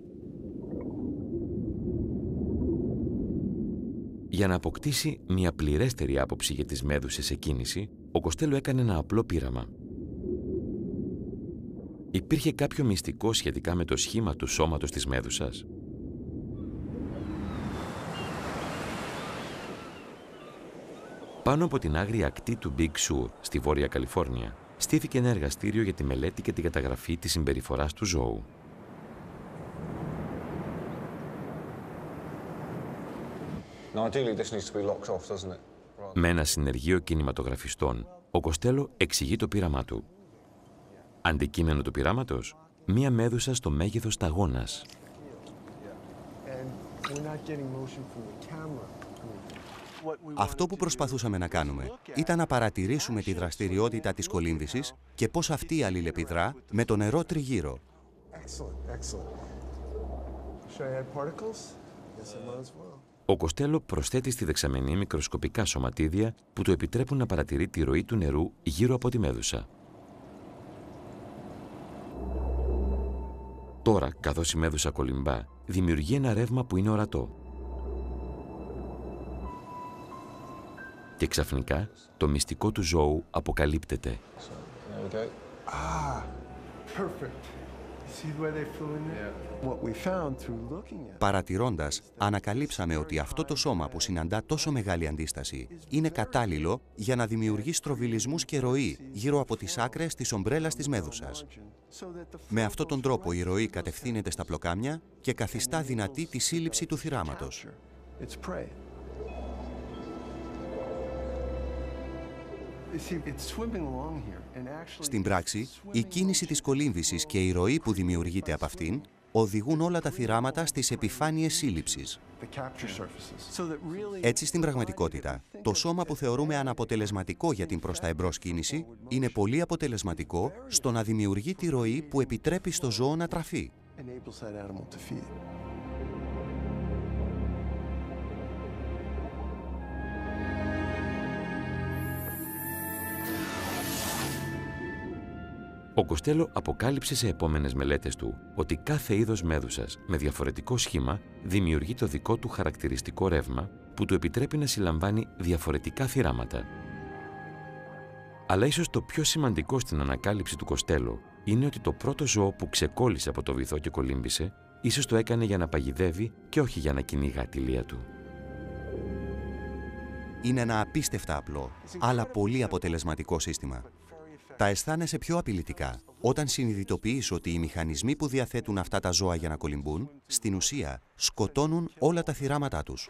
Για να αποκτήσει μια πληρέστερη άποψη για τις μέδουσες σε κίνηση, ο Κοστέλο έκανε ένα απλό πείραμα. Υπήρχε κάποιο μυστικό σχετικά με το σχήμα του σώματος της μέδουσας? Πάνω από την άγρια ακτή του Big Sur, στη Βόρεια Καλιφόρνια, στήθηκε ένα εργαστήριο για τη μελέτη και την καταγραφή της συμπεριφοράς του ζώου. Με ένα συνεργείο κινηματογραφιστών, ο Κοστέλο εξηγεί το πείραμά του. Αντικείμενο του πειράματος, μία μέδουσα στο μέγεθος σταγόνας. Αυτό που προσπαθούσαμε να κάνουμε ήταν να παρατηρήσουμε τη δραστηριότητα της κολύμβησης και πώς αυτή αλληλεπιδρά με το νερό τριγύρω. Ο Κοστέλο προσθέτει στη δεξαμενή μικροσκοπικά σωματίδια που του επιτρέπουν να παρατηρεί τη ροή του νερού γύρω από τη μέδουσα. Τώρα, καθώς η μέδουσα κολυμπά, δημιουργεί ένα ρεύμα που είναι ορατό. Και ξαφνικά, το μυστικό του ζώου αποκαλύπτεται. Παρατηρώντας, ανακαλύψαμε ότι αυτό το σώμα που συναντά τόσο μεγάλη αντίσταση είναι κατάλληλο για να δημιουργεί στροβιλισμούς και ροή γύρω από τις άκρες της ομπρέλας της μέδουσας. Με αυτόν τον τρόπο η ροή κατευθύνεται στα πλοκάμια και καθιστά δυνατή τη σύλληψη του θυράματος. Στην πράξη, η κίνηση της κολύμβησης και η ροή που δημιουργείται από αυτήν οδηγούν όλα τα θυράματα στις επιφάνειες σύλληψης. Έτσι, στην πραγματικότητα, το σώμα που θεωρούμε αναποτελεσματικό για την προς τα εμπρός κίνηση είναι πολύ αποτελεσματικό στο να δημιουργεί τη ροή που επιτρέπει στο ζώο να τραφεί. Ο Κοστέλο αποκάλυψε σε επόμενες μελέτες του ότι κάθε είδος μέδουσας με διαφορετικό σχήμα δημιουργεί το δικό του χαρακτηριστικό ρεύμα που του επιτρέπει να συλλαμβάνει διαφορετικά θυράματα. Αλλά ίσως το πιο σημαντικό στην ανακάλυψη του Κοστέλο είναι ότι το πρώτο ζώο που ξεκόλλησε από το βυθό και κολύμβησε, ίσως το έκανε για να παγιδεύει και όχι για να κυνηγά τη λία του. Είναι ένα απίστευτα απλό, αλλά πολύ αποτελεσματικό σύστημα. Τα αισθάνεσαι πιο απειλητικά όταν συνειδητοποιείς ότι οι μηχανισμοί που διαθέτουν αυτά τα ζώα για να κολυμπούν, στην ουσία σκοτώνουν όλα τα θυράματά τους.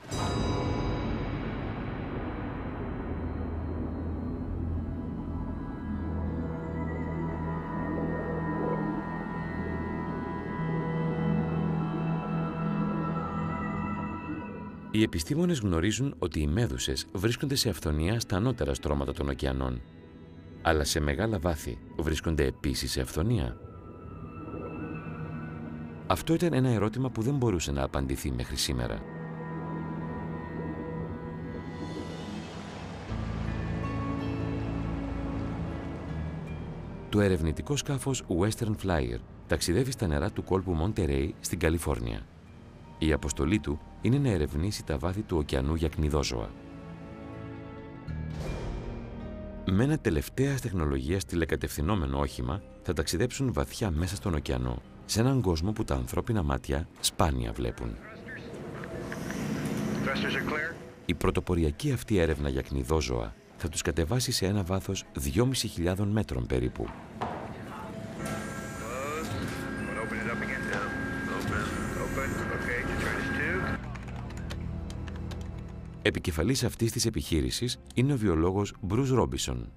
Οι επιστήμονες γνωρίζουν ότι οι μέδουσες βρίσκονται σε αυθονία στα ανώτερα στρώματα των ωκεανών. Αλλά σε μεγάλα βάθη βρίσκονται επίσης σε αυθονία. Αυτό ήταν ένα ερώτημα που δεν μπορούσε να απαντηθεί μέχρι σήμερα. Το ερευνητικό σκάφος Western Flyer ταξιδεύει στα νερά του κόλπου Monterey στην Καλιφόρνια. Η αποστολή του είναι να ερευνήσει τα βάθη του ωκεανού για κνιδόζωα. Με ένα τελευταίας τεχνολογίας τηλεκατευθυνόμενο όχημα θα ταξιδέψουν βαθιά μέσα στον ωκεανό, σε έναν κόσμο που τα ανθρώπινα μάτια σπάνια βλέπουν. Η πρωτοποριακή αυτή έρευνα για κνιδόζωα θα τους κατεβάσει σε ένα βάθος 2.500 μέτρων περίπου. Επικεφαλής αυτής της επιχείρησης είναι ο βιολόγος Μπρουζ Ρόμπισον.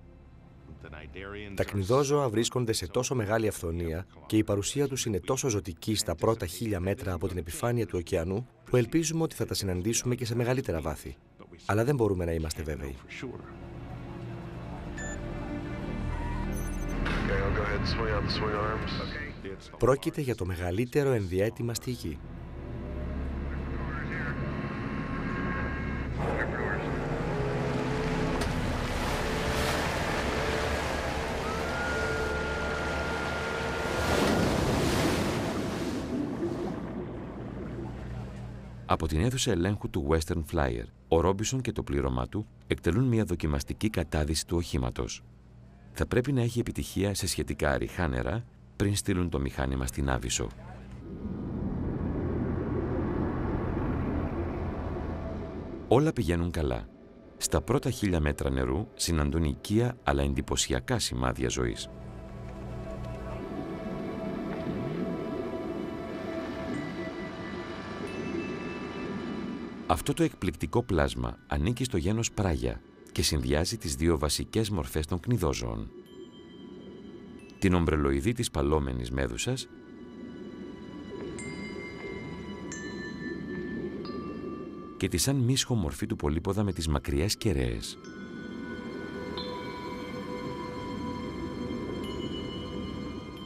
Τα κνιδόζωα βρίσκονται σε τόσο μεγάλη αυθονία και η παρουσία τους είναι τόσο ζωτική στα πρώτα 1.000 μέτρα από την επιφάνεια του ωκεανού που ελπίζουμε ότι θα τα συναντήσουμε και σε μεγαλύτερα βάθη. Αλλά δεν μπορούμε να είμαστε βέβαιοι. Πρόκειται για το μεγαλύτερο ενδιαίτημα στη γη. Από την αίθουσα ελέγχου του Western Flyer, ο Ρόμπισον και το πλήρωμά του εκτελούν μια δοκιμαστική κατάδυση του οχήματος. Θα πρέπει να έχει επιτυχία σε σχετικά αριχά νερά πριν στείλουν το μηχάνημα στην Άβυσσο. Όλα πηγαίνουν καλά. Στα πρώτα 1.000 μέτρα νερού συναντούν οικεία αλλά εντυπωσιακά σημάδια ζωής. Αυτό το εκπληκτικό πλάσμα ανήκει στο γένος Πράγια και συνδυάζει τις δύο βασικές μορφές των κνιδόζωων. Την ομπρελοειδή της παλόμενης μέδουσας και τη σαν μίσχο μορφή του πολύποδα με τις μακριές κεραίες.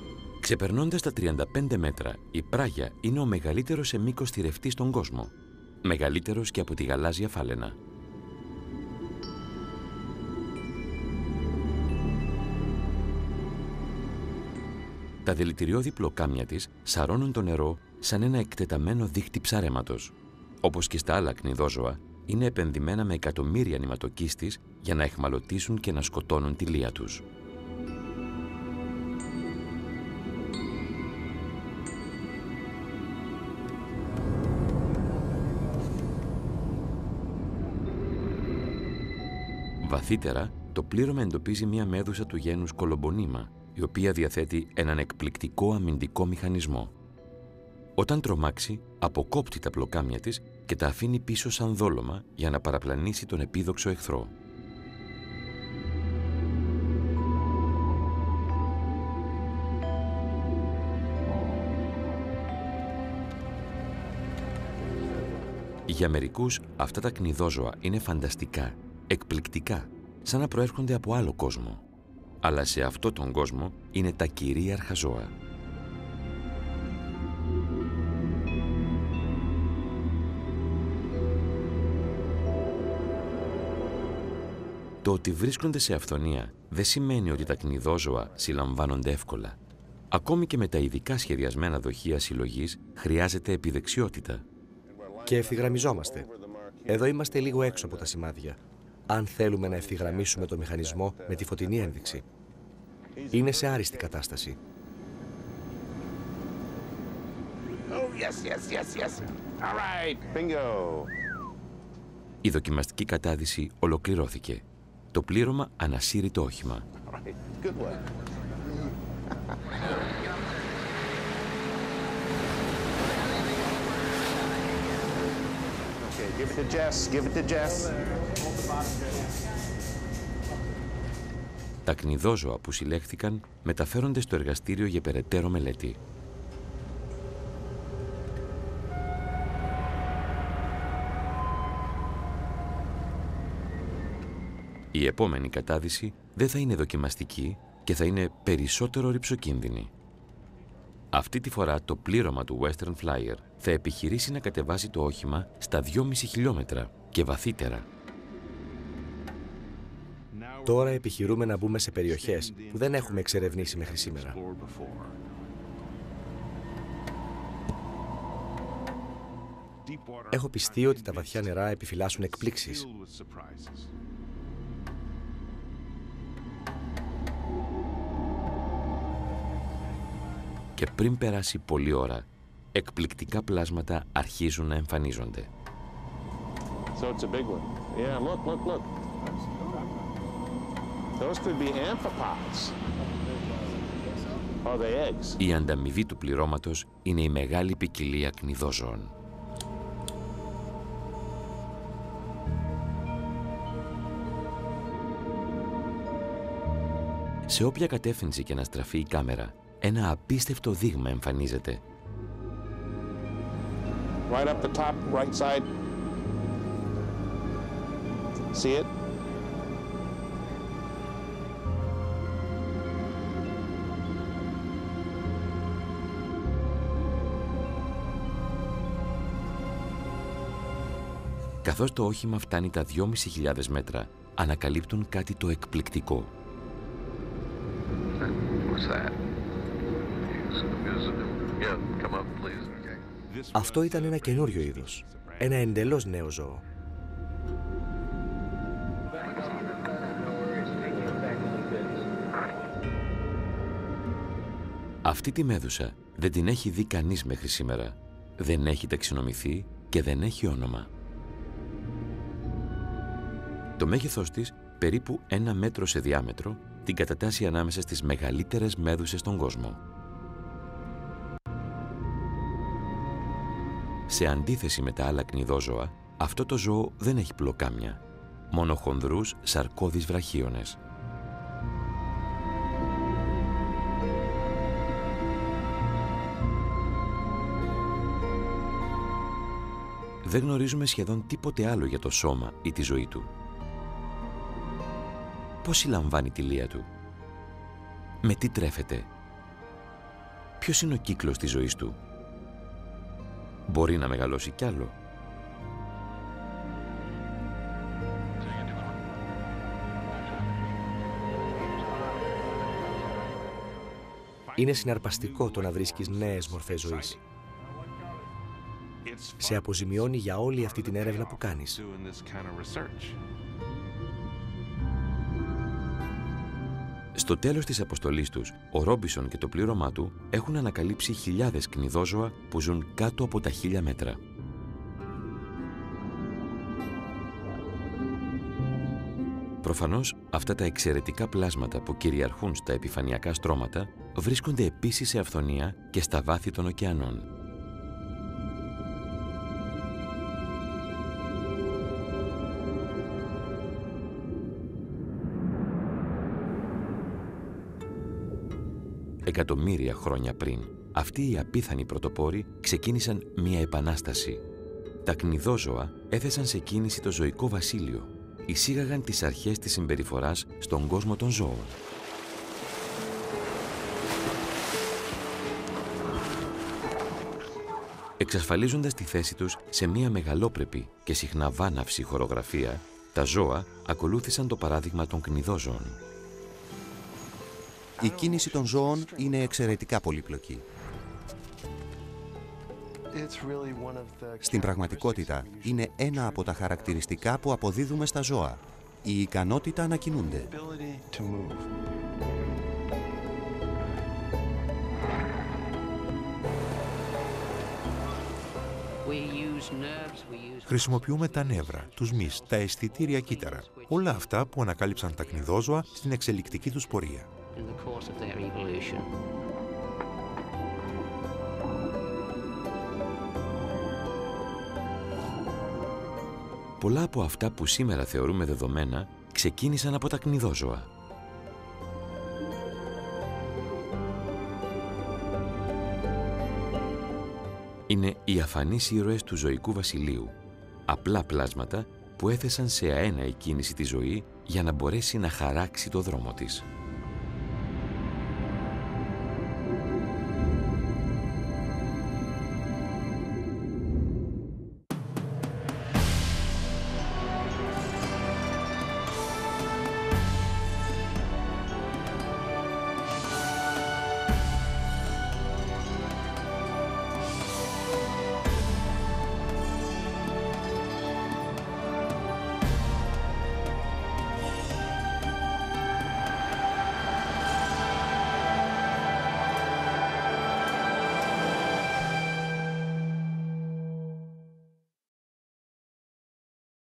Ξεπερνώντας τα 35 μέτρα, η Πράγια είναι ο μεγαλύτερος σε μήκος θηρευτής στον κόσμο. μεγαλύτερος και από τη γαλάζια φάλαινα. Τα δηλητηριώδη πλοκάμια της σαρώνουν το νερό σαν ένα εκτεταμένο δίχτυ ψαρέματος. Όπως και στα άλλα κνιδόζωα, είναι επενδυμένα με εκατομμύρια νηματοκίστης για να αιχμαλωτίσουν και να σκοτώνουν τη λία τους. Βαθύτερα, το πλήρωμα εντοπίζει μία μέδουσα του γένους Κολομπονίμα, η οποία διαθέτει έναν εκπληκτικό αμυντικό μηχανισμό. Όταν τρομάξει, αποκόπτει τα πλοκάμια της και τα αφήνει πίσω σαν δόλωμα για να παραπλανήσει τον επίδοξο εχθρό. Για μερικούς, αυτά τα κνιδόζωα είναι φανταστικά, εκπληκτικά, σαν να προέρχονται από άλλο κόσμο. Αλλά σε αυτό τον κόσμο είναι τα κυρίαρχα ζώα. Το ότι βρίσκονται σε αυθονία δεν σημαίνει ότι τα κνιδόζωα συλλαμβάνονται εύκολα. Ακόμη και με τα ειδικά σχεδιασμένα δοχεία συλλογής χρειάζεται επιδεξιότητα. Και ευθυγραμμιζόμαστε. Εδώ είμαστε λίγο έξω από τα σημάδια. Αν θέλουμε να ευθυγραμμίσουμε το μηχανισμό με τη φωτεινή ένδειξη. Είναι σε άριστη κατάσταση. Η δοκιμαστική κατάδυση ολοκληρώθηκε. Το πλήρωμα ανασύρει το όχημα. Τα κνιδόζωα που συλλέχθηκαν μεταφέρονται στο εργαστήριο για περαιτέρω μελέτη. Η επόμενη κατάδυση δεν θα είναι δοκιμαστική και θα είναι περισσότερο ρυψοκίνδυνη. Αυτή τη φορά το πλήρωμα του Western Flyer θα επιχειρήσει να κατεβάσει το όχημα στα 2,5 χιλιόμετρα και βαθύτερα. Τώρα επιχειρούμε να μπούμε σε περιοχές που δεν έχουμε εξερευνήσει μέχρι σήμερα. Έχω πιστεί ότι τα βαθιά νερά επιφυλάσσουν εκπλήξεις. Και πριν περάσει πολλή ώρα, εκπληκτικά πλάσματα αρχίζουν να εμφανίζονται. So it's a big one. Yeah, look. Those could be amphipods. Are they eggs? Η ανταμοιβή του πληρώματος είναι η μεγάλη ποικιλία κνιδόζωων. Σε όποια κατεύθυνση και να στραφεί η κάμερα, ένα απίστευτο δείγμα εμφανίζεται. Right up the top, right side. See it? Καθώς το όχημα φτάνει τα 2.500 μέτρα, ανακαλύπτουν κάτι το εκπληκτικό. Αυτό ήταν ένα καινούριο είδος. Ένα εντελώς νέο ζώο. Αυτή τη μέδουσα δεν την έχει δει κανείς μέχρι σήμερα. Δεν έχει ταξινομηθεί και δεν έχει όνομα. Το μέγεθός της, περίπου 1 μέτρο σε διάμετρο, την κατατάσσει ανάμεσα στις μεγαλύτερες μέδουσες στον κόσμο. Σε αντίθεση με τα άλλα κνιδόζωα, αυτό το ζώο δεν έχει πλοκάμια, μόνο χονδρούς σαρκώδεις βραχίονες. Δεν γνωρίζουμε σχεδόν τίποτε άλλο για το σώμα ή τη ζωή του. Πώς συλλαμβάνει τη λία του? Με τι τρέφεται? Ποιος είναι ο κύκλος της ζωής του? Μπορεί να μεγαλώσει κι άλλο? Είναι συναρπαστικό το να βρίσκεις νέες μορφές ζωής. Σε αποζημιώνει για όλη αυτή την έρευνα που κάνεις. Στο τέλος της αποστολής τους, ο Ρόμπισον και το πλήρωμά του έχουν ανακαλύψει χιλιάδες κνηδόζωα που ζουν κάτω από τα 1000 μέτρα. Προφανώς, αυτά τα εξαιρετικά πλάσματα που κυριαρχούν στα επιφανειακά στρώματα βρίσκονται επίσης σε αυθονία και στα βάθη των ωκεανών. Εκατομμύρια χρόνια πριν, αυτοί οι απίθανοι πρωτοπόροι ξεκίνησαν μια επανάσταση. Τα κνηδόζωα έθεσαν σε κίνηση το ζωικό βασίλειο. Εισήγαγαν τις αρχές της συμπεριφοράς στον κόσμο των ζώων. Εξασφαλίζοντας τη θέση τους σε μια μεγαλόπρεπη και συχνά βάναυση χορογραφία, τα ζώα ακολούθησαν το παράδειγμα των κνηδόζωων. Η κίνηση των ζώων είναι εξαιρετικά πολύπλοκη. Στην πραγματικότητα, είναι ένα από τα χαρακτηριστικά που αποδίδουμε στα ζώα. Η ικανότητα να κινούνται. Χρησιμοποιούμε τα νεύρα, τους μυς, τα αισθητήρια κύτταρα. Όλα αυτά που ανακάλυψαν τα κνηδόζωα στην εξελικτική τους πορεία. Πολλά από αυτά που σήμερα θεωρούμε δεδομένα ξεκίνησαν από τα κνηδόζωα. Είναι οι αφανείς ήρωες του ζωικού βασιλείου, απλά πλάσματα που έθεσαν σε αένα η κίνηση τη ζωή για να μπορέσει να χαράξει το δρόμο της.